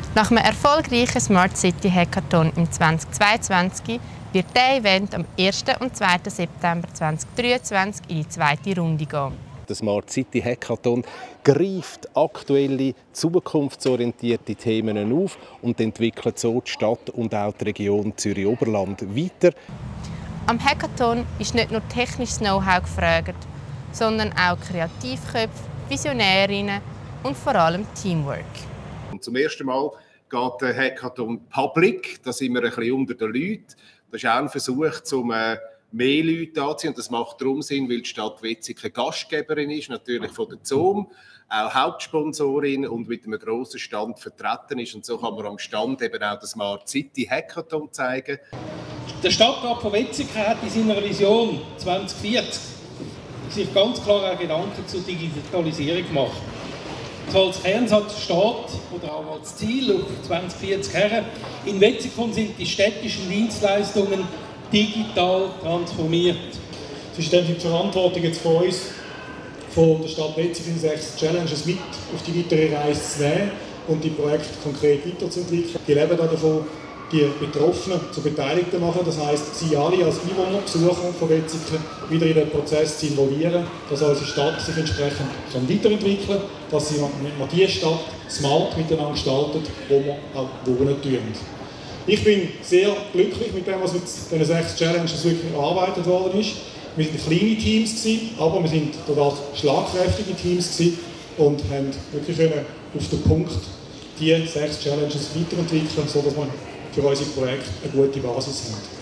Nach einem erfolgreichen Smart City Hackathon im 2022 wird der Event am 1. und 2. September 2023 in die zweite Runde gehen. Der Smart City Hackathon greift aktuelle, zukunftsorientierte Themen auf und entwickelt so die Stadt und auch die Region Zürich-Oberland weiter. Am Hackathon ist nicht nur technisches Know-how gefragt, sondern auch Kreativköpfe, Visionärinnen und vor allem Teamwork. Und zum ersten Mal geht der Hackathon public, da sind wir ein bisschen unter den Leuten. Das ist auch ein Versuch, um mehr Leute anzuziehen. Und das macht darum Sinn, weil die Stadt Wetzikon Gastgeberin ist, natürlich von der ZOM, auch Hauptsponsorin und mit einem grossen Stand vertreten ist. Und so kann man am Stand eben auch das Smart City Hackathon zeigen. Der Stadtrat von Wetzikon hat in seiner Vision 2040 sich ganz klar auch Gedanken zur Digitalisierung gemacht. So als Kernsatz steht, oder auch als Ziel auf 2040 her, in Wetzikon sind die städtischen Dienstleistungen digital transformiert. Es ist dann die Verantwortung jetzt von uns, von der Stadt Wetzikon, 6 Challenges mit auf die weitere Reise zu nehmen und die Projekte konkret weiterzuentwickeln. Die leben davon, die Betroffenen zu Beteiligten machen, das heisst, sie alle als Einwohner, Besucher von Wetzikon wieder in den Prozess zu involvieren, dass unsere Stadt sich entsprechend weiterentwickeln kann, dass sie die Stadt smart miteinander gestaltet, wo wir auch wohnen tun. Ich bin sehr glücklich mit dem, was mit diesen 6 Challenges wirklich erarbeitet worden ist. Wir waren kleine Teams, aber wir waren total schlagkräftige Teams und haben wirklich auf den Punkt die 6 Challenges weiterentwickeln, sodass wir für unsere Projekte eine gute Basis haben.